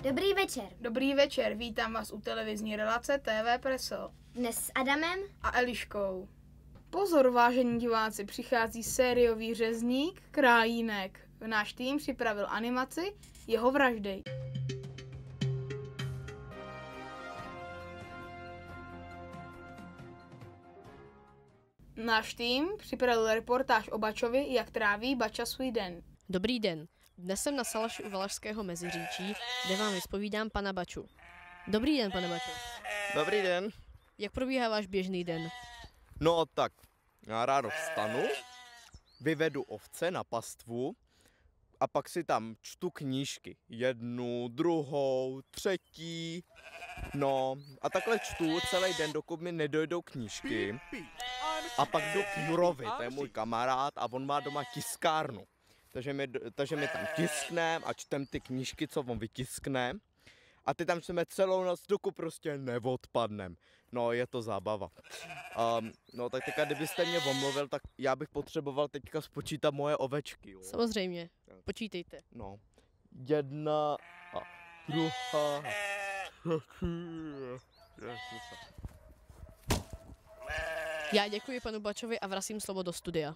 Dobrý večer. Dobrý večer, vítám vás u televizní relace TV Preso. Dnes s Adamem A Eliškou. Pozor, vážení diváci, přichází sériový řezník Krajínek. Náš tým připravil animaci Jeho vraždy. Náš tým připravil reportáž o Bačovi, jak tráví Bača svůj den. Dobrý den. Dnes jsem na Salaši u Valašského Meziříčí, kde vám vyspovídám pana Baču. Dobrý den, pane Bačo. Dobrý den. Jak probíhá váš běžný den? No tak, já ráno vstanu, vyvedu ovce na pastvu a pak si tam čtu knížky. Jednu, druhou, třetí. No a takhle čtu celý den, dokud mi nedojdou knížky. A pak jdu k Jurovi, to je můj kamarád a on má doma tiskárnu. Takže my tam tiskneme a čtem ty knížky, co on vytiskne. A ty tam čteme celou noc, dokud prostě neodpadnem. No, je to zábava. No, tak teďka, kdybyste mě omluvil, tak já bych potřeboval teďka spočítat moje ovečky. Jo. Samozřejmě, počítejte. No, jedna a druhá. Já děkuji panu Bačovi a vracím slovo do studia.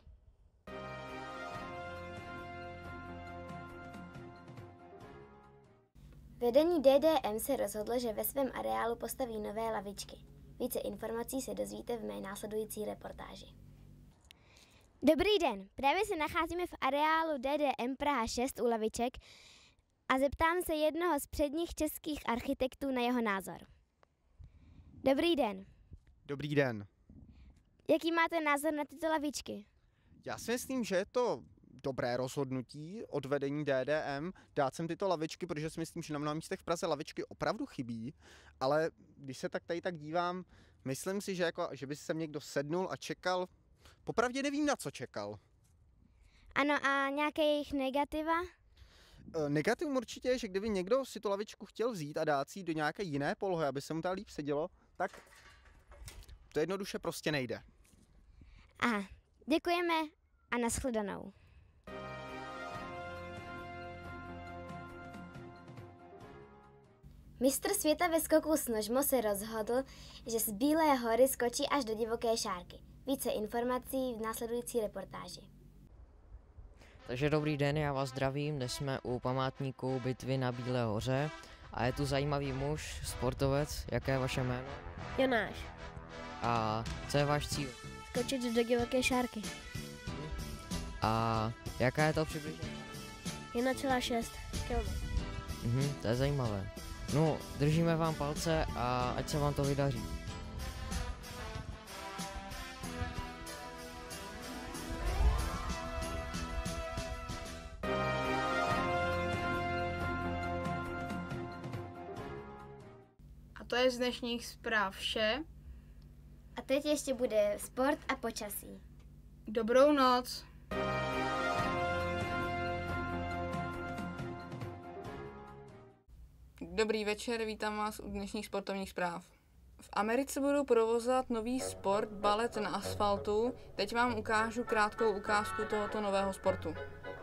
vedení DDM se rozhodlo, že ve svém areálu postaví nové lavičky. Více informací se dozvíte v mé následující reportáži. Dobrý den, právě se nacházíme v areálu DDM Praha 6 u laviček a zeptám se jednoho z předních českých architektů na jeho názor. Dobrý den. Dobrý den. Jaký máte názor na tyto lavičky? Já si myslím, že je to dobré rozhodnutí od vedení DDM dát sem tyto lavičky, protože si myslím, že na mnoha místech v Praze lavičky opravdu chybí, ale když se tady tak dívám, myslím si, že by sem někdo sednul a čekal. Popravdě nevím, na co čekal. Ano, a nějaké jejich negativa? Negativum určitě je, že kdyby někdo si tu lavičku chtěl vzít a dát si ji do nějaké jiné polohy, aby se mu tam líp sedělo, tak to jednoduše prostě nejde. Aha, děkujeme a nashledanou. Mistr světa ve skoku s nožmo se rozhodl, že z Bílé hory skočí až do divoké šárky. Více informací v následující reportáži. Takže dobrý den, já vás zdravím, dnes jsme u památníku bitvy na Bílé hoře a je tu zajímavý muž, sportovec, jaké je vaše jméno? Jonáš. A co je váš cíl? Skočit do divoké šárky. A jaká je to přibližně? 1,6 km. To je zajímavé. No, držíme vám palce a ať se vám to vydaří. A to je z dnešních zpráv vše. A teď ještě bude sport a počasí. Dobrou noc. Dobrý večer, vítám vás u dnešních sportovních zpráv. V Americe budou provozovat nový sport balet na asfaltu. Teď vám ukážu krátkou ukázku tohoto nového sportu.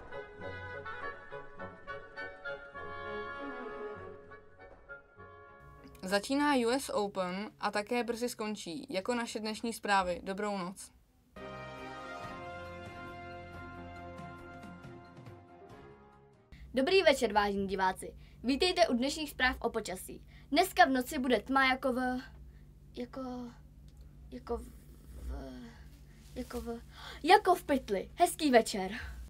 Začíná US Open a také brzy skončí, jako naše dnešní zprávy. Dobrou noc. Dobrý večer, vážení diváci. Vítejte u dnešních zpráv o počasí. Dneska v noci bude tma jako v pytli. Hezký večer.